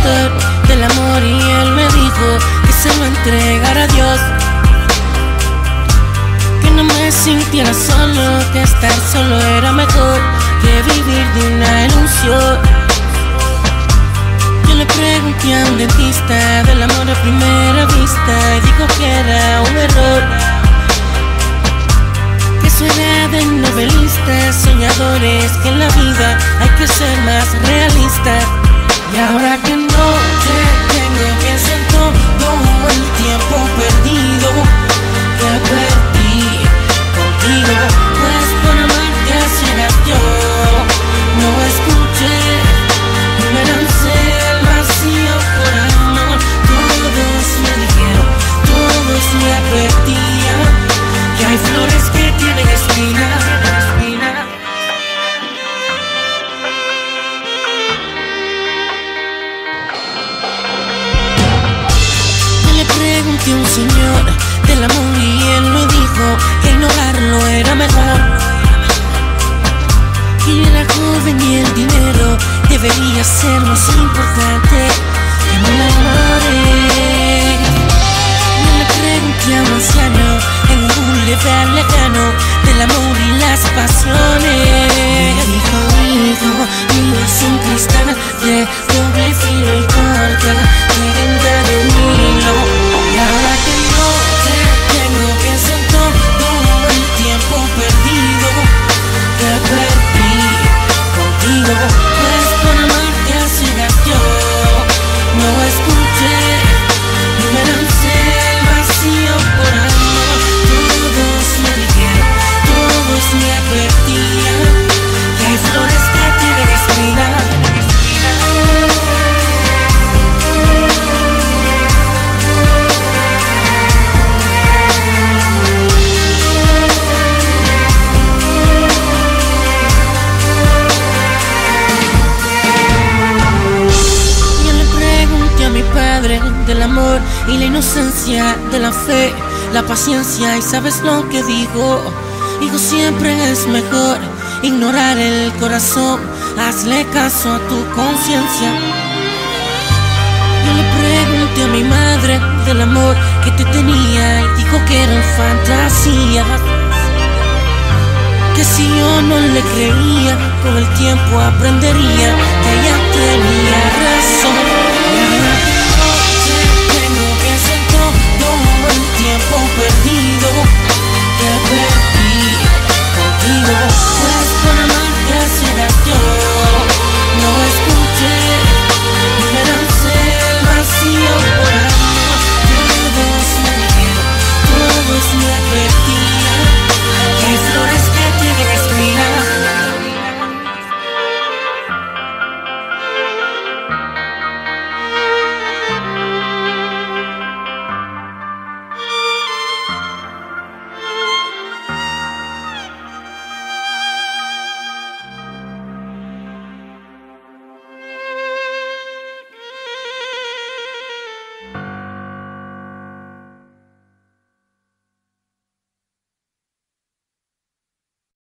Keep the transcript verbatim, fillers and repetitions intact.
doctor del amor y él me dijo que se lo entregara a Dios, que no me sintiera solo, que estar solo era mejor que vivir de una ilusión. Yo le pregunté a un dentista del amor a primera vista y dijo que era un error, que eso era de novelistas, soñadores, que en la vida hay que ser más realista. Y ahora que no te tengo, pienso en todo el tiempo perdido que perdí contigo, pues por amarte así era yo. No escuché, me lancé al vacío por amor. Todos me dijeron, todos me advertían que hay flores que tienen espinas. Pregunté a un señor del amor y él me dijo que ignorarlo era mejor, que era joven y el dinero debería ser más importante que me enamoré. Yo le pregunté a un anciano en un boulevard lejano del amor y las pasiones. Me dijo, hijo, mío es un cristal de doble filo y corta, de venta de un hilo. Y ahora que no te tengo, pienso en todo el tiempo perdido que perdí contigo, pues por amarte así era yo. No escuché y me lancé al vacío por amor. Todos me dijeron, todos me advertían que hay flores que tienen espinas. Del amor y la inocencia de la fe, la paciencia, y sabes lo que digo, digo siempre es mejor ignorar el corazón, hazle caso a tu conciencia. Yo le pregunté a mi madre del amor que te tenía y dijo que eran fantasías, que si yo no le creía con el tiempo aprendería que ella tenía razón.